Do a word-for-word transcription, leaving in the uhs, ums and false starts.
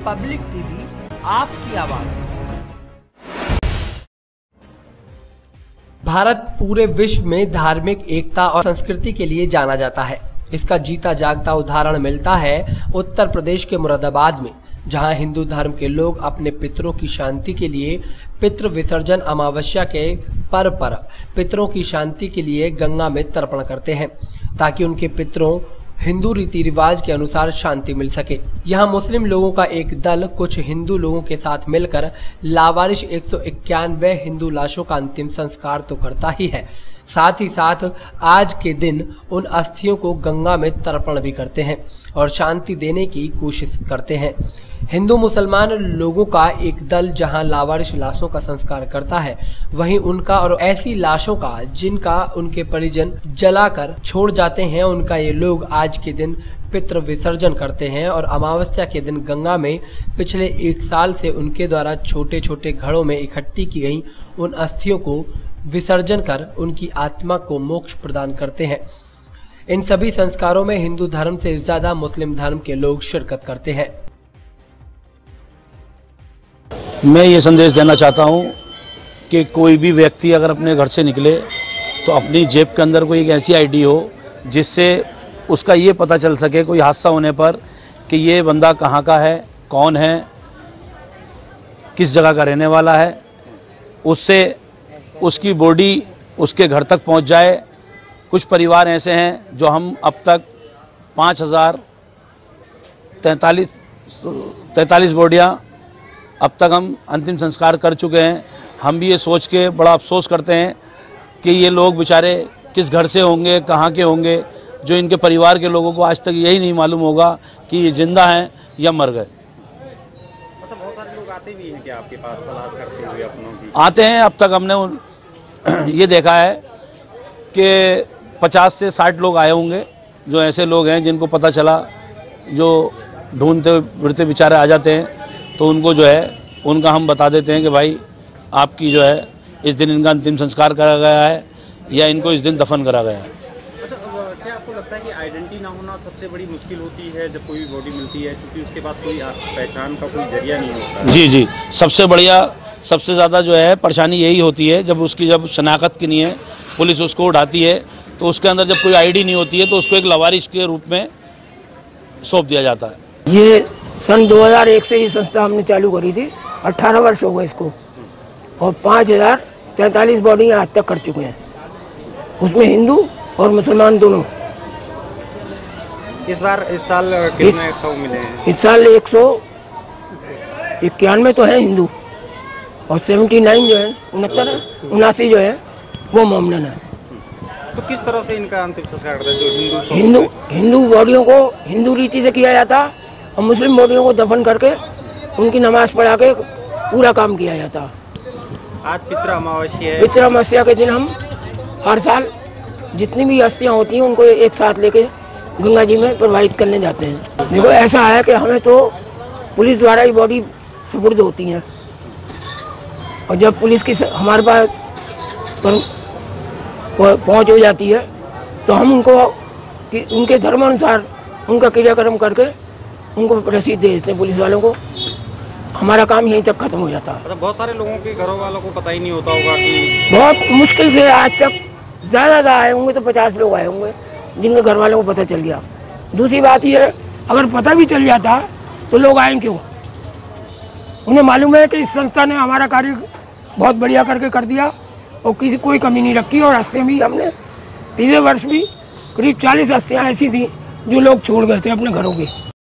Public TV, आपकी आवाज। भारत पूरे विश्व में धार्मिक एकता और संस्कृति के लिए जाना जाता है। इसका जीता जागता उदाहरण मिलता है उत्तर प्रदेश के मुरादाबाद में, जहां हिंदू धर्म के लोग अपने पितरों की शांति के लिए पितृ विसर्जन अमावस्या के पर्व पर पितरों की शांति के लिए गंगा में तर्पण करते हैं, ताकि उनके पितरों हिंदू रीति रिवाज के अनुसार शांति मिल सके। यहाँ मुस्लिम लोगों का एक दल कुछ हिंदू लोगों के साथ मिलकर लावारिश एक सौ इक्यानवे हिंदू लाशों का अंतिम संस्कार तो करता ही है, साथ ही साथ आज के दिन उन अस्थियों को गंगा में तर्पण भी करते हैं और शांति देने की कोशिश करते हैं। हिंदू मुसलमान लोगों का एक दल जहां लावारिश लाशों का संस्कार करता है, वहीं उनका और ऐसी लाशों का जिनका उनके परिजन जलाकर छोड़ जाते हैं, उनका ये लोग आज के दिन पितृ विसर्जन करते हैं और अमावस्या के दिन गंगा में पिछले एक साल से उनके द्वारा छोटे छोटे घड़ों में इकट्ठी की गई उन अस्थियों को विसर्जन कर उनकी आत्मा को मोक्ष प्रदान करते हैं। इन सभी संस्कारों में हिंदू धर्म से ज्यादा मुस्लिम धर्म के लोग शिरकत करते हैं। मैं ये संदेश देना चाहता हूँ कि कोई भी व्यक्ति अगर अपने घर से निकले तो अपनी जेब के अंदर कोई एक ऐसी आईडी हो जिससे उसका ये पता चल सके कोई हादसा होने पर कि ये बंदा कहाँ का है, कौन है, किस जगह का रहने वाला है, उससे उसकी बॉडी उसके घर तक पहुँच जाए। कुछ परिवार ऐसे हैं जो हम अब तक पाँच हज़ार तैंतालीस तैंतालीस बॉडियाँ अब तक हम अंतिम संस्कार कर चुके हैं। हम भी ये सोच के बड़ा अफसोस करते हैं कि ये लोग बेचारे किस घर से होंगे, कहाँ के होंगे, जो इनके परिवार के लोगों को आज तक यही नहीं मालूम होगा कि ये जिंदा हैं या मर गए। अच्छा, बहुत सारे लोग आते भी हैं कि आपके पास तलाश करते हुए अपनों की? आते हैं। अब तक हमने ये देखा है कि पचास से साठ लोग आए होंगे, जो ऐसे लोग हैं जिनको पता चला, जो ढूंढते फिरते बेचारे आ जाते हैं, तो उनको जो है उनका हम बता देते हैं कि भाई आपकी जो है इस दिन इनका अंतिम संस्कार करा गया है या इनको इस दिन दफन करा गया है। अच्छा, क्या आपको लगता है कि आइडेंटिटी ना होना सबसे बड़ी मुश्किल होती है जब कोई भी बॉडी मिलती है, क्योंकि उसके पास कोई पहचान का कोई जरिया नहीं होता? जी जी, सबसे बढ़िया सबसे ज़्यादा जो है परेशानी यही होती है जब उसकी जब शनाख्त की नहीं है, पुलिस उसको उठाती है तो उसके अंदर जब कोई आईडी नहीं होती है तो उसको एक लवारिश के रूप में सौंप दिया जाता है। ये सन दो हज़ार एक से ही संस्था हमने चालू करी थी, अठारह वर्ष हो गए इसको, और पाँच हज़ार तैंतालीस बॉडी आज तक कर चुके हैं, उसमें हिंदू और मुसलमान दोनों। इस बार इस साल कितने सौ मिले हैं? इस साल एक सौ इक्यानवे तो है हिंदू और सेवेंटी नाइन जो है उनहत्तर उनासी जो है वो मोमडन है। तो किस तरह से इनका अंतिम संस्कार करते हैं? जो हिंदू हिंदू हिंदू बॉडियों को हिंदू रीति से किया जाता और मुस्लिम बॉडियों को दफन करके उनकी नमाज पढ़ा के पूरा काम किया जाता। आज पितृ अमावस्या है। पितृ अमावस्या के दिन हम हर साल जितनी भी अस्थियां होती हैं उनको एक साथ लेके गंगा जी में प्रवाहित करने जाते हैं। देखो, ऐसा है कि हमें तो पुलिस द्वारा ही बॉडी सुपुर्द होती हैं, और जब पुलिस की हमारे पास पहुँच हो जाती है तो हम उनको कि उनके धर्मानुसार उनका क्रियाक्रम करके उनको रसीद दे देते हैं पुलिस वालों को। हमारा काम यहीं तक खत्म हो जाता है। मतलब बहुत सारे लोगों के घरों वालों को पता ही नहीं होता होगा कि बहुत मुश्किल से आज तक ज़्यादा ज़्यादा आए होंगे तो पचास लोग आए होंगे जिनके घर वालों को पता चल गया। दूसरी बात यह है, अगर पता भी चल जाता तो लोग आए क्यों? उन्हें मालूम है कि इस संस्था ने हमारा कार्य बहुत बढ़िया करके कर दिया और किसी कोई कमी नहीं रखी। और अस्थियाँ भी हमने पिछले वर्ष भी करीब चालीस अस्थियाँ ऐसी थी जो लोग छोड़ गए थे अपने घरों की।